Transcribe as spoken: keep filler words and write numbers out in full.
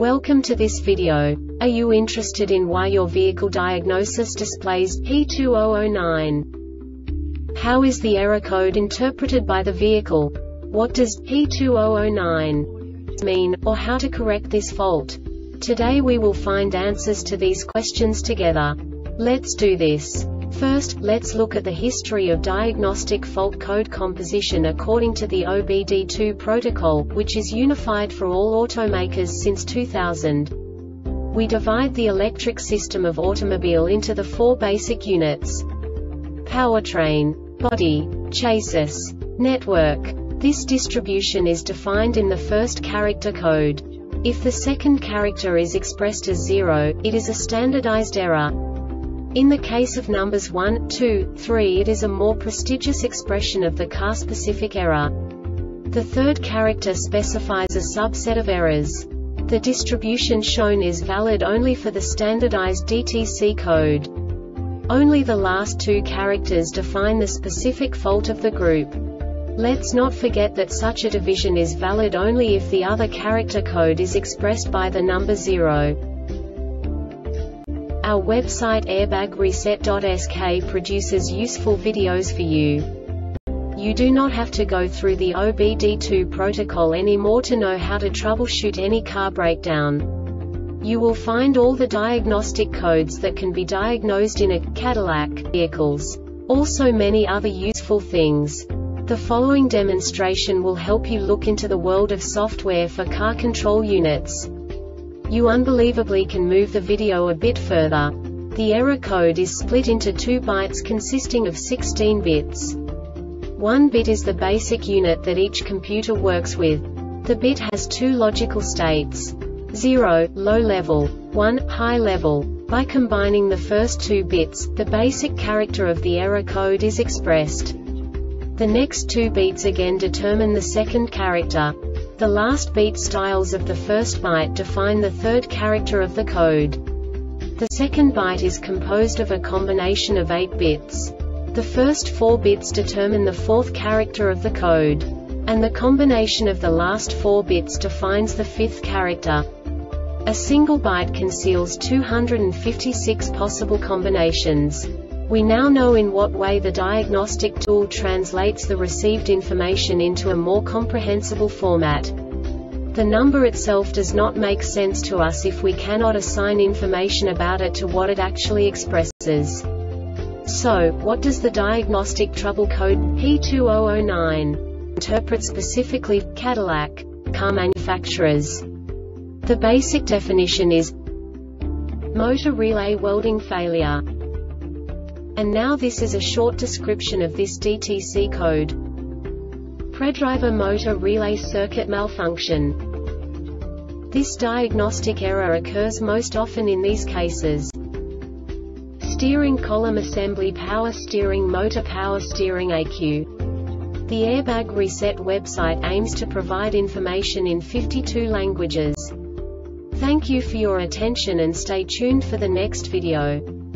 Welcome to this video. Are you interested in why your vehicle diagnosis displays P two zero zero nine? How is the error code interpreted by the vehicle? What does P two zero zero nine mean, or how to correct this fault? Today we will find answers to these questions together. Let's do this. First, let's look at the history of diagnostic fault code composition according to the O B D two protocol, which is unified for all automakers since two thousand. We divide the electric system of automobile into the four basic units: powertrain, body, chassis, network. This distribution is defined in the first character code. If the second character is expressed as zero, it is a standardized error. In the case of numbers one, two, three, it is a more prestigious expression of the car-specific error. The third character specifies a subset of errors. The distribution shown is valid only for the standardized D T C code. Only the last two characters define the specific fault of the group. Let's not forget that such a division is valid only if the other character code is expressed by the number zero. Our website airbag reset dot S K produces useful videos for you. You do not have to go through the O B D two protocol anymore to know how to troubleshoot any car breakdown. You will find all the diagnostic codes that can be diagnosed in a Cadillac vehicles. Also many other useful things. The following demonstration will help you look into the world of software for car control units. You unbelievably can move the video a bit further. The error code is split into two bytes consisting of sixteen bits. One bit is the basic unit that each computer works with. The bit has two logical states: zero, low level, one, high level. By combining the first two bits, the basic character of the error code is expressed. The next two beats again determine the second character. The last beat styles of the first byte define the third character of the code. The second byte is composed of a combination of eight bits. The first four bits determine the fourth character of the code. And the combination of the last four bits defines the fifth character. A single byte conceals two hundred fifty-six possible combinations. We now know in what way the diagnostic tool translates the received information into a more comprehensible format. The number itself does not make sense to us if we cannot assign information about it to what it actually expresses. So, what does the diagnostic trouble code P two zero zero nine interpret specifically for Cadillac car manufacturers? The basic definition is motor relay welding failure. And now this is a short description of this D T C code. Predriver motor relay circuit malfunction. This diagnostic error occurs most often in these cases: steering column assembly, power steering motor, power steering E Q. The Airbag Reset website aims to provide information in fifty-two languages. Thank you for your attention and stay tuned for the next video.